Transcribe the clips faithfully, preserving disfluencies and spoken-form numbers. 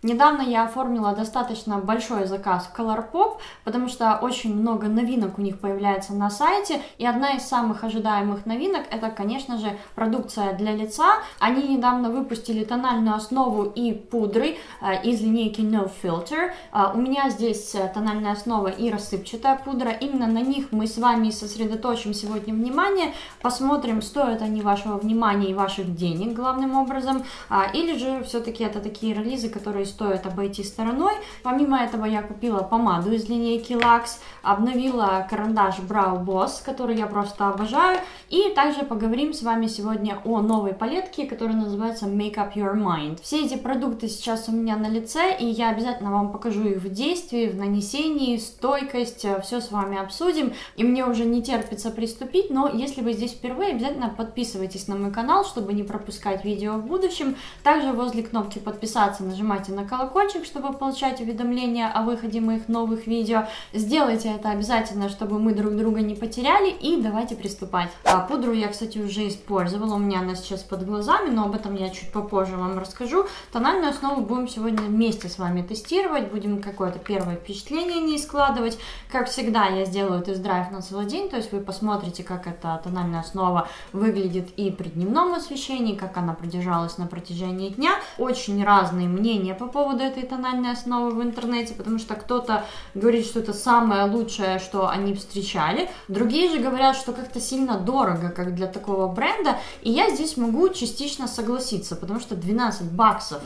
Недавно я оформила достаточно большой заказ в Colourpop, потому что очень много новинок у них появляется на сайте, и одна из самых ожидаемых новинок это, конечно же, продукция для лица. Они недавно выпустили тональную основу и пудры э, из линейки No Filter. Э, у меня здесь тональная основа и рассыпчатая пудра, именно на них мы с вами сосредоточим сегодня внимание, посмотрим, стоят они вашего внимания и ваших денег главным образом, э, или же все-таки это такие релизы, которые стоит обойти стороной. Помимо этого я купила помаду из линейки Lux, обновила карандаш Brow Boss, который я просто обожаю, и также поговорим с вами сегодня о новой палетке, которая называется Make Up Your Mind. Все эти продукты сейчас у меня на лице, и я обязательно вам покажу их в действии, в нанесении, стойкость, все с вами обсудим, и мне уже не терпится приступить, но если вы здесь впервые, обязательно подписывайтесь на мой канал, чтобы не пропускать видео в будущем. Также возле кнопки подписаться нажимайте на колокольчик, чтобы получать уведомления о выходе моих новых видео. Сделайте это обязательно, чтобы мы друг друга не потеряли, и давайте приступать. А, пудру я, кстати, уже использовала, у меня она сейчас под глазами, но об этом я чуть попозже вам расскажу. Тональную основу будем сегодня вместе с вами тестировать, будем какое-то первое впечатление не складывать. Как всегда, я сделаю тест-драйв на целый день, то есть вы посмотрите, как эта тональная основа выглядит и при дневном освещении, как она продержалась на протяжении дня. Очень разные мнения по поводу этой тональной основы в интернете, потому что кто-то говорит, что это самое лучшее, что они встречали, другие же говорят, что как-то сильно дорого, как для такого бренда, и я здесь могу частично согласиться, потому что двенадцать баксов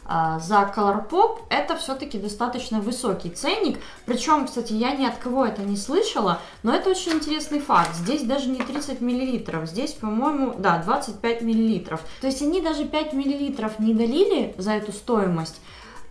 за Colourpop это все-таки достаточно высокий ценник, причем, кстати, я ни от кого это не слышала, но это очень интересный факт, здесь даже не тридцать миллилитров, здесь, по-моему, да, двадцать пять миллилитров, то есть они даже пять миллилитров не долили за эту стоимость.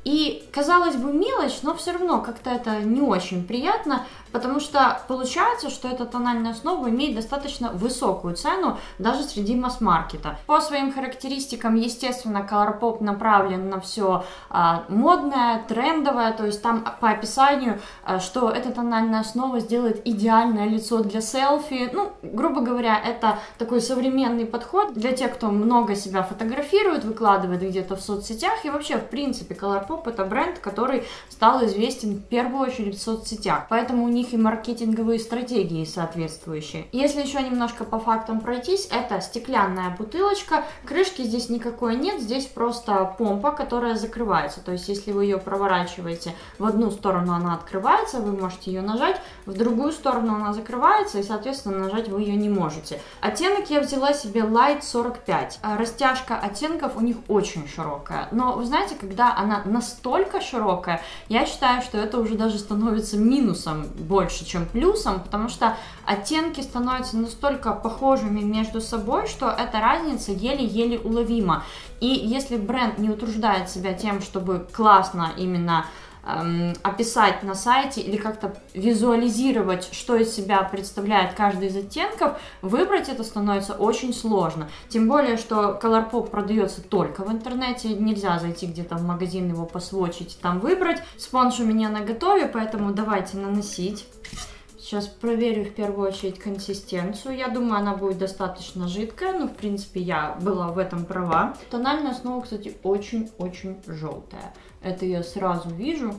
И, казалось бы, мелочь, но все равно как-то это не очень приятно, потому что получается, что эта тональная основа имеет достаточно высокую цену даже среди масс-маркета. По своим характеристикам, естественно, Colourpop направлен на все а, модное, трендовое, то есть там по описанию, а, что эта тональная основа сделает идеальное лицо для селфи. Ну, грубо говоря, это такой современный подход для тех, кто много себя фотографирует, выкладывает где-то в соцсетях, и вообще, в принципе, Colourpop это бренд, который стал известен в первую очередь в соцсетях, поэтому у них и маркетинговые стратегии соответствующие. Если еще немножко по фактам пройтись, это стеклянная бутылочка, крышки здесь никакой нет, здесь просто помпа, которая закрывается, то есть если вы ее проворачиваете в одну сторону, она открывается, вы можете ее нажать, в другую сторону она закрывается, и соответственно нажать вы ее не можете. Оттенок я взяла себе Light сорок пять, растяжка оттенков у них очень широкая, но вы знаете, когда она настолько широкая, я считаю, что это уже даже становится минусом больше, чем плюсом, потому что оттенки становятся настолько похожими между собой, что эта разница еле-еле уловима. И если бренд не утруждает себя тем, чтобы классно именно эм, описать на сайте или как-то визуализировать, что из себя представляет каждый из оттенков, выбрать это становится очень сложно. Тем более, что Colourpop продается только в интернете, нельзя зайти где-то в магазин, его посвочить, там выбрать. Спонж у меня наготове, поэтому давайте наносить. Сейчас проверю в первую очередь консистенцию. Я думаю, она будет достаточно жидкая, но в принципе я была в этом права. Тональная основа, кстати, очень-очень желтая. Это я сразу вижу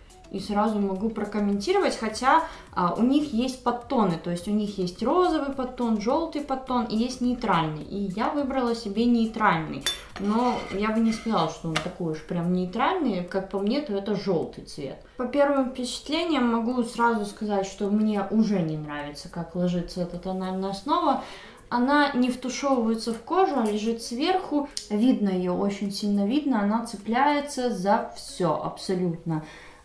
и сразу могу прокомментировать, хотя а, у них есть подтоны, то есть у них есть розовый подтон, желтый подтон и есть нейтральный. И я выбрала себе нейтральный, но я бы не сказала, что он такой уж прям нейтральный, как по мне, то это желтый цвет. По первым впечатлениям могу сразу сказать, что мне уже не нравится, как ложится эта тональная основа. Она не втушевывается в кожу, а лежит сверху, видно ее, очень сильно видно, она цепляется за все абсолютно.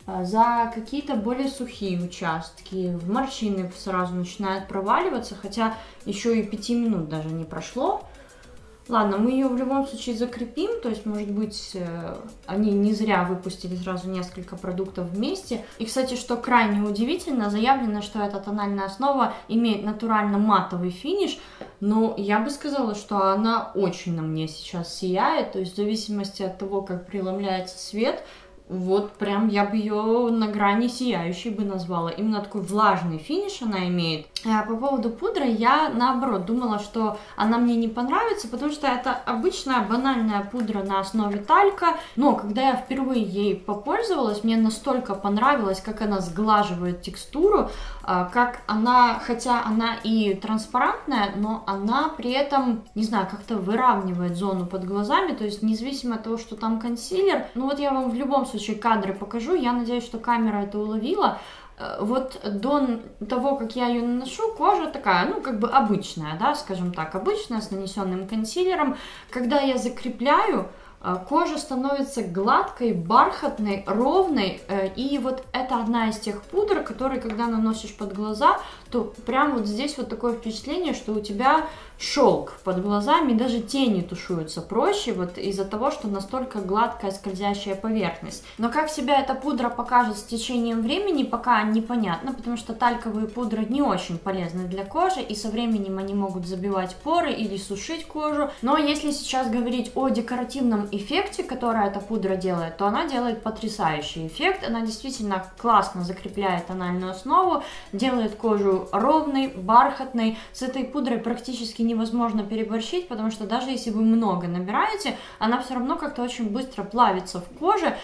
За какие-то более сухие участки, в морщины сразу начинает проваливаться, хотя еще и пяти минут даже не прошло. Ладно, мы ее в любом случае закрепим, то есть, может быть, они не зря выпустили сразу несколько продуктов вместе. И, кстати, что крайне удивительно, заявлено, что эта тональная основа имеет натурально матовый финиш, но я бы сказала, что она очень на мне сейчас сияет, то есть в зависимости от того, как преломляется свет, вот прям я бы ее на грани сияющей бы назвала. Именно такой влажный финиш она имеет. А по поводу пудры я наоборот думала, что она мне не понравится, потому что это обычная банальная пудра на основе талька. Но когда я впервые ей попользовалась, мне настолько понравилось, как она сглаживает текстуру, как она, хотя она и транспарентная, но она при этом, не знаю, как-то выравнивает зону под глазами. То есть независимо от того, что там консилер, ну вот я вам в любом случае кадры покажу, я надеюсь, что камера это уловила. Вот до того, как я ее наношу, кожа такая, ну, как бы обычная, да, скажем так, обычная, с нанесенным консилером. Когда я закрепляю, кожа становится гладкой, бархатной, ровной, и вот это одна из тех пудр, которые, когда наносишь под глаза, то прям вот здесь вот такое впечатление, что у тебя шелк под глазами, даже тени тушуются проще, вот из-за того, что настолько гладкая скользящая поверхность. Но как себя эта пудра покажет с течением времени, пока непонятно, потому что тальковые пудры не очень полезны для кожи, и со временем они могут забивать поры или сушить кожу. Но если сейчас говорить о декоративном эффекте, который эта пудра делает, то она делает потрясающий эффект. Она действительно классно закрепляет тональную основу, делает кожу ровной, бархатной. С этой пудрой практически невозможно переборщить, потому что даже если вы много набираете, она все равно как-то очень быстро плавится в коже,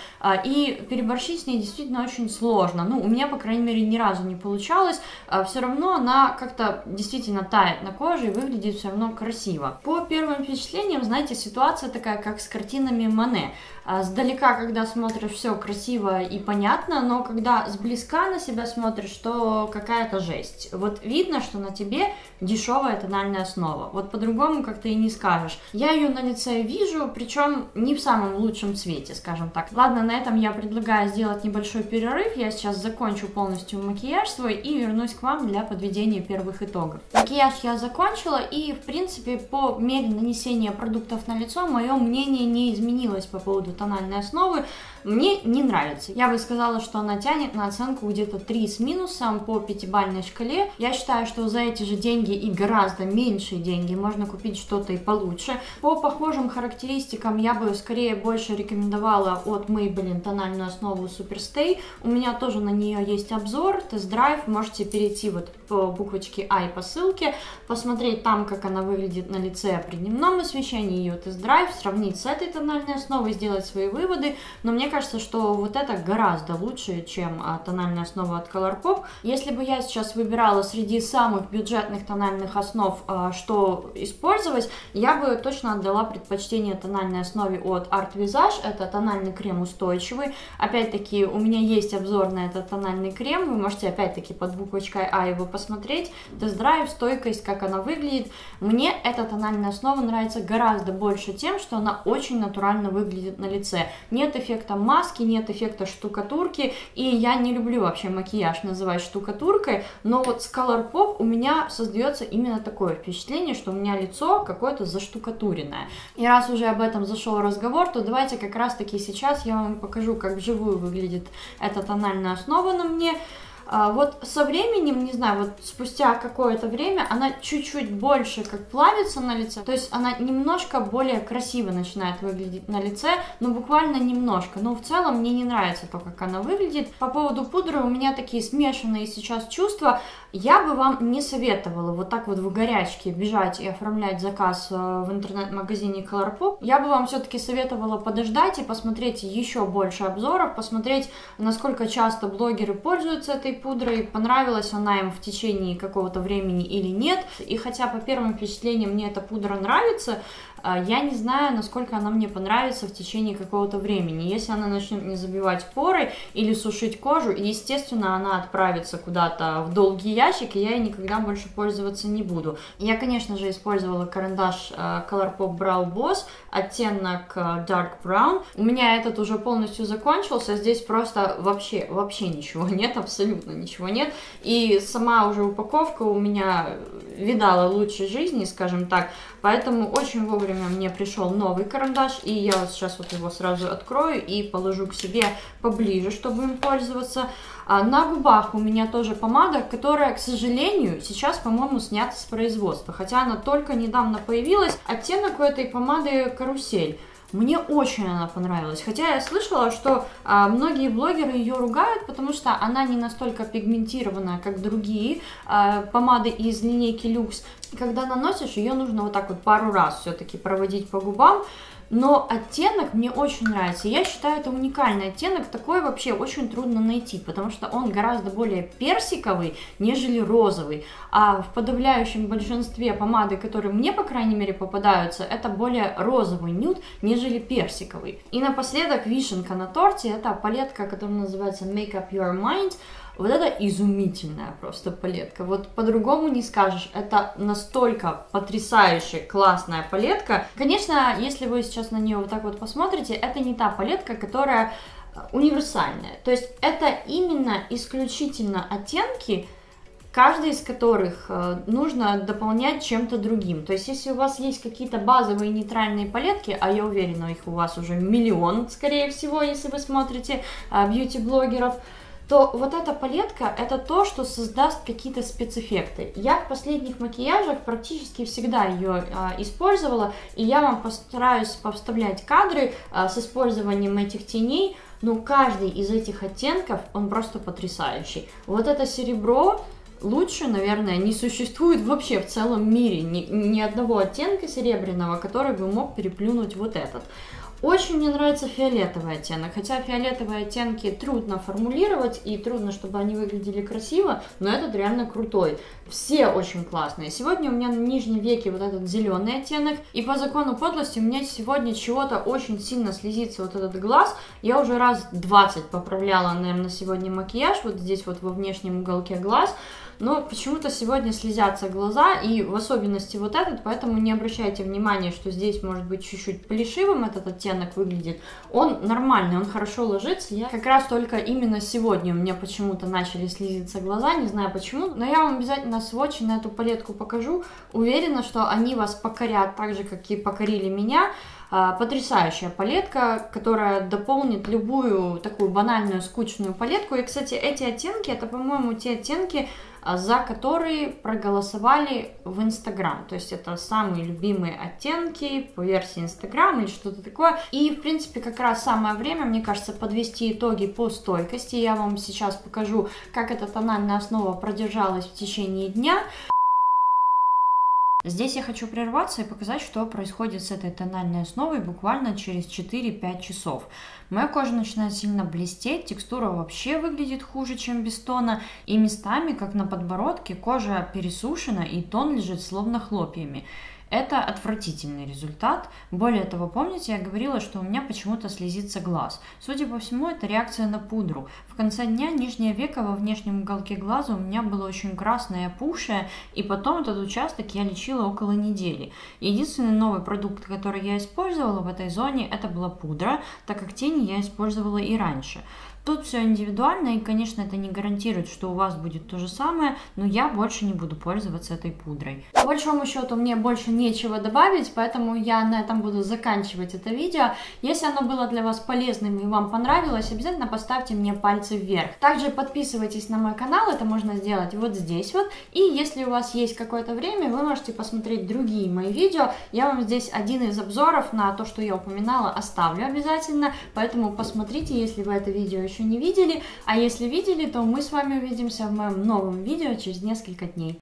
и переборщить с ней действительно очень сложно. Ну, у меня, по крайней мере, ни разу не получалось. Все равно она как-то действительно тает на коже и выглядит все равно красиво. По первым впечатлениям, знаете, ситуация такая, как с картинами Мане. Сдалека, когда смотришь, все красиво и понятно, но когда сблизка на себя смотришь, то какая-то жесть. Вот видно, что на тебе дешевая тональная основа. Вот по-другому как-то и не скажешь. Я ее на лице вижу, причем не в самом лучшем цвете, скажем так. Ладно, на этом я предлагаю сделать небольшой перерыв. Я сейчас закончу полностью макияж свой и вернусь к вам для подведения первых итогов. Макияж я закончила, и в принципе по мере нанесения продуктов на лицо мое мнение не изменилось по поводу тональной основы. Мне не нравится. Я бы сказала, что она тянет на оценку где-то три с минусом по пятибалльной шкале. Я считаю, что за эти же деньги и гораздо меньшие деньги можно купить что-то и получше. По похожим характеристикам я бы скорее больше рекомендовала от Maybelline тональную основу Superstay. У меня тоже на нее есть обзор, тест-драйв. Можете перейти вот по буквочке А и по ссылке, посмотреть там, как она выглядит на лице при дневном освещении, ее тест-драйв, сравнить с этой тональной основой, сделать свои выводы. Но мне кажется, что вот это гораздо лучше, чем а, тональная основа от Colourpop. Если бы я сейчас выбирала среди самых бюджетных тональных основ, а, что использовать, я бы точно отдала предпочтение тональной основе от Art Visage. Это тональный крем устойчивый. Опять-таки, у меня есть обзор на этот тональный крем. Вы можете опять-таки под буквочкой А его посмотреть. Тест-драйв, стойкость, как она выглядит. Мне эта тональная основа нравится гораздо больше тем, что она очень натурально выглядит на лице. Нет эффекта маски, нет эффекта штукатурки, и я не люблю вообще макияж называть штукатуркой, но вот с Colourpop у меня создается именно такое впечатление, что у меня лицо какое-то заштукатуренное. И раз уже об этом зашел разговор, то давайте как раз таки сейчас я вам покажу, как вживую выглядит эта тональная основа на мне. Вот со временем, не знаю, вот спустя какое-то время она чуть-чуть больше как плавится на лице, то есть она немножко более красиво начинает выглядеть на лице, но буквально немножко, но в целом мне не нравится то, как она выглядит. По поводу пудры у меня такие смешанные сейчас чувства. Я бы вам не советовала вот так вот в горячке бежать и оформлять заказ в интернет-магазине Colourpop. Я бы вам все-таки советовала подождать и посмотреть еще больше обзоров, посмотреть, насколько часто блогеры пользуются этой пудрой, понравилась она им в течение какого-то времени или нет. И хотя по первым впечатлениям мне эта пудра нравится, я не знаю, насколько она мне понравится в течение какого-то времени. Если она начнет не забивать поры или сушить кожу, естественно, она отправится куда-то в долгий ящик, и я ей никогда больше пользоваться не буду. Я, конечно же, использовала карандаш Colourpop Brow Boss, оттенок Dark Brown. У меня этот уже полностью закончился, здесь просто вообще, вообще ничего нет, абсолютно ничего нет. И сама уже упаковка у меня видала лучшей жизни, скажем так, поэтому очень вовремя мне пришел новый карандаш, и я вот сейчас вот его сразу открою и положу к себе поближе, чтобы им пользоваться. А на губах у меня тоже помада, которая, к сожалению, сейчас, по-моему, снята с производства, хотя она только недавно появилась. Оттенок у этой помады карусель. Мне очень она понравилась, хотя я слышала, что а, многие блогеры ее ругают, потому что она не настолько пигментированная, как другие а, помады из линейки Люкс. Когда наносишь, ее нужно вот так вот пару раз все-таки проводить по губам. Но оттенок мне очень нравится. Я считаю, это уникальный оттенок. Такой вообще очень трудно найти, потому что он гораздо более персиковый, нежели розовый. А в подавляющем большинстве помады, которые мне, по крайней мере, попадаются, это более розовый нюд, нежели персиковый. И напоследок вишенка на торте. Это палетка, которая называется Make Up Your Mind. Вот это изумительная просто палетка, вот по-другому не скажешь, это настолько потрясающая, классная палетка. Конечно, если вы сейчас на нее вот так вот посмотрите, это не та палетка, которая универсальная, то есть это именно исключительно оттенки, каждый из которых нужно дополнять чем-то другим. То есть если у вас есть какие-то базовые нейтральные палетки, а я уверена, их у вас уже миллион, скорее всего, если вы смотрите бьюти-блогеров, то вот эта палетка это то, что создаст какие-то спецэффекты. Я в последних макияжах практически всегда ее а, использовала, и я вам постараюсь повставлять кадры а, с использованием этих теней, но каждый из этих оттенков, он просто потрясающий. Вот это серебро лучше, наверное, не существует вообще в целом мире, ни, ни одного оттенка серебряного, который бы мог переплюнуть вот этот. Очень мне нравится фиолетовый оттенок, хотя фиолетовые оттенки трудно формулировать и трудно, чтобы они выглядели красиво, но этот реально крутой. Все очень классные. Сегодня у меня на нижнем веке вот этот зеленый оттенок, и по закону подлости у меня сегодня чего-то очень сильно слезится вот этот глаз. Я уже раз двадцать поправляла, наверное, сегодня макияж, вот здесь вот во внешнем уголке глаз. Но почему-то сегодня слезятся глаза, и в особенности вот этот, поэтому не обращайте внимания, что здесь может быть чуть-чуть плешивым этот оттенок выглядит. Он нормальный, он хорошо ложится. Я как раз только именно сегодня у меня почему-то начали слезиться глаза, не знаю почему, но я вам обязательно сводчи на эту палетку покажу. Уверена, что они вас покорят так же, как и покорили меня. Потрясающая палетка, которая дополнит любую такую банальную, скучную палетку. И, кстати, эти оттенки, это, по-моему, те оттенки, за которые проголосовали в Инстаграм. То есть это самые любимые оттенки по версии Инстаграм или что-то такое. И, в принципе, как раз самое время, мне кажется, подвести итоги по стойкости. Я вам сейчас покажу, как эта тональная основа продержалась в течение дня. Здесь я хочу прерваться и показать, что происходит с этой тональной основой буквально через четыре-пять часов. Моя кожа начинает сильно блестеть, текстура вообще выглядит хуже, чем без тона, и местами, как на подбородке, кожа пересушена и тон лежит словно хлопьями. Это отвратительный результат. Более того, помните, я говорила, что у меня почему-то слезится глаз. Судя по всему, это реакция на пудру. В конце дня нижнее веко во внешнем уголке глаза у меня было очень красное, опухшее, и потом этот участок я лечила около недели. Единственный новый продукт, который я использовала в этой зоне, это была пудра, так как тени я использовала и раньше. Тут все индивидуально, и, конечно, это не гарантирует, что у вас будет то же самое, но я больше не буду пользоваться этой пудрой. По большому счету, мне больше нечего добавить, поэтому я на этом буду заканчивать это видео. Если оно было для вас полезным и вам понравилось, обязательно поставьте мне пальцы вверх. Также подписывайтесь на мой канал, это можно сделать вот здесь вот. И если у вас есть какое-то время, вы можете посмотреть другие мои видео. Я вам здесь один из обзоров на то, что я упоминала, оставлю обязательно, поэтому посмотрите, если вы это видео еще не видели, а если видели, то мы с вами увидимся в моем новом видео через несколько дней.